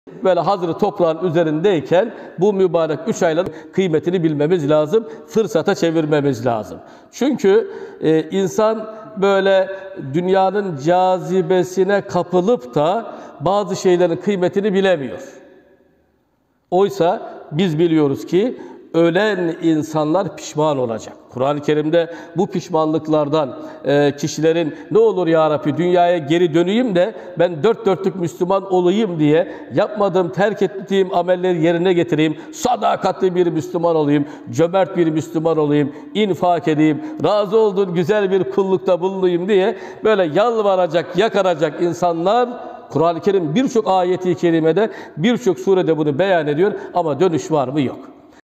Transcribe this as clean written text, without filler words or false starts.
böyle hazır toprağın üzerindeyken bu mübarek 3 ayların kıymetini bilmemiz lazım, fırsata çevirmemiz lazım. Çünkü insan böyle dünyanın cazibesine kapılıp da bazı şeylerin kıymetini bilemiyor. Oysa biz biliyoruz ki ölen insanlar pişman olacak. Kur'an-ı Kerim'de bu pişmanlıklardan kişilerin ne olur ya Rabbi dünyaya geri döneyim de ben dört dörtlük Müslüman olayım diye yapmadığım, terk ettiğim amelleri yerine getireyim, sadakatli bir Müslüman olayım, cömert bir Müslüman olayım, infak edeyim, razı olduğun güzel bir kullukta bulunayım diye böyle yalvaracak, yakaracak insanlar Kur'an-ı Kerim birçok ayeti kerimede, birçok surede bunu beyan ediyor ama dönüş var mı? Yok.